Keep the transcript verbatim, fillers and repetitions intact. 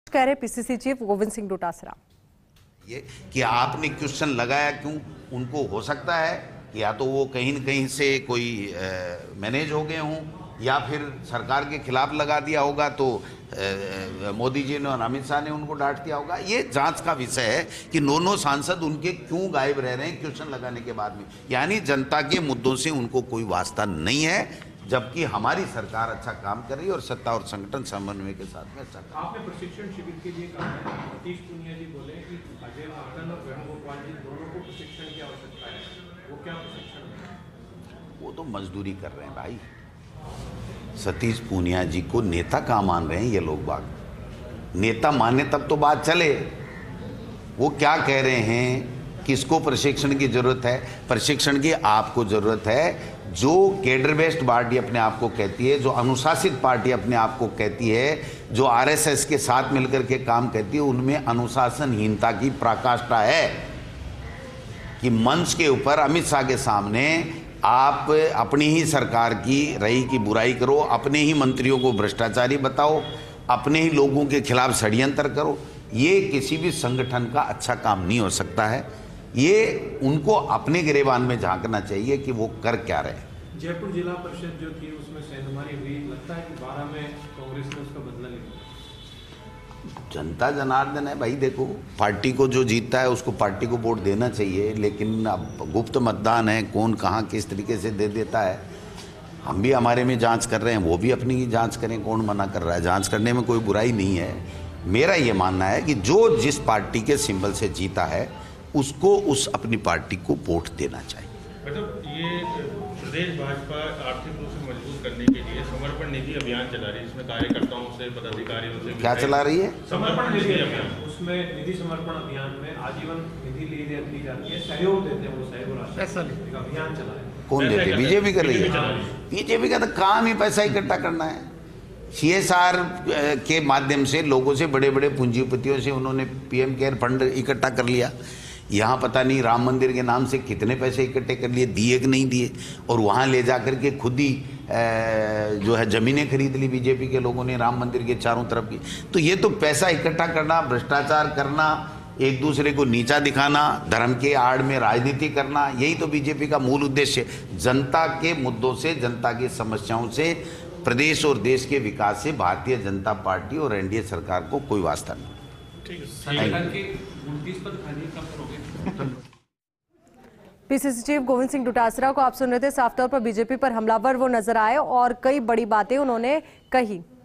कह रहे PCC chief Govind Singh Dotasra. ये कि आपने क्वेश्चन लगाया क्यों, उनको हो सकता है कि या तो वो कहीं न कहीं से कोई मैनेज हो गए हों या फिर सरकार के खिलाफ लगा दिया होगा, तो आ, मोदी जी ने और अमित शाह ने उनको डांट दिया होगा। ये जांच का विषय है कि नौ नौ सांसद उनके क्यों गायब रह रहे हैं क्वेश्चन लगाने के बाद में। यानी जनता के मुद्दों से उनको कोई वास्ता नहीं है, जबकि हमारी सरकार अच्छा काम कर रही है और सत्ता और संगठन समन्वय के साथ में अच्छा काम। आपने प्रशिक्षण शिविर के लिए कहा है, सतीश पूनिया जी बोले कि अजय माकन और वेणुगोपाल जी दोनों को प्रशिक्षण की आवश्यकता है, वो क्या प्रशिक्षण है? वो तो मजदूरी कर रहे हैं भाई। सतीश पूनिया जी को नेता कहाँ मान रहे हैं ये लोग बाग? नेता माने तब तो बात चले। वो क्या कह रहे हैं, किसको प्रशिक्षण की जरूरत है? प्रशिक्षण की आपको जरूरत है जो केडर बेस्ड पार्टी अपने आप को कहती है, जो अनुशासित पार्टी अपने आप को कहती है, जो आरएसएस के साथ मिलकर के काम करती है, उनमें अनुशासनहीनता की पराकाष्ठा है कि मंच के ऊपर अमित शाह के सामने आप अपनी ही सरकार की रही की बुराई करो, अपने ही मंत्रियों को भ्रष्टाचारी बताओ, अपने ही लोगों के खिलाफ षड्यंत्र करो। ये किसी भी संगठन का अच्छा काम नहीं हो सकता है। ये उनको अपने गिरेबान में झांकना चाहिए कि वो कर क्या रहे। जयपुर जिला परिषद जो थी उसमें सेंधमारी हुई, लगता है कि बारह में कांग्रेस ने उसका बदला लिया। जनता जनार्दन है भाई, देखो पार्टी को जो जीतता है उसको पार्टी को वोट देना चाहिए, लेकिन अब गुप्त मतदान है, कौन कहाँ किस तरीके से दे देता है। हम भी हमारे में जांच कर रहे हैं, वो भी अपनी जांच करें, कौन मना कर रहा है? जांच करने में कोई बुराई नहीं है। मेरा ये मानना है कि जो जिस पार्टी के सिंबल से जीता है उसको उस अपनी पार्टी को वोट देना चाहिए। मतलब ये प्रदेश भाजपा आर्थिक रूप से मजबूत करने के लिए समर्पण निधि अभियान चला रही है, इसमें कार्यकर्ताओं से, पदाधिकारियों से क्या चला रही है? समर्पण निधि अभियान। उसमें निधि समर्पण अभियान में आजीवन निधि ली जाती है, सहयोग देते हैं, वो सहयोग राशि अभियान चला है। कौन देते? बीजेपी कर रही है। बीजेपी का तो काम ही पैसा इकट्ठा करना है। सीएसआर के माध्यम से लोगों से, बड़े बड़े पूंजीपतियों से उन्होंने पीएम केयर फंड इकट्ठा कर लिया। यहाँ पता नहीं राम मंदिर के नाम से कितने पैसे इकट्ठे कर लिए, दिए कि नहीं दिए, और वहाँ ले जा कर के खुद ही जो है ज़मीनें खरीद ली बीजेपी के लोगों ने राम मंदिर के चारों तरफ की। तो ये तो पैसा इकट्ठा करना, भ्रष्टाचार करना, एक दूसरे को नीचा दिखाना, धर्म के आड़ में राजनीति करना, यही तो बीजेपी का मूल उद्देश्य है। जनता के मुद्दों से, जनता की समस्याओं से, प्रदेश और देश के विकास से भारतीय जनता पार्टी और एनडीए सरकार को कोई वास्ता नहीं। पीसीसी चीफ गोविंद सिंह डोटासरा को आप सुन रहे थे। साफ तौर पर बीजेपी पर हमलावर वो नजर आए और कई बड़ी बातें उन्होंने कही।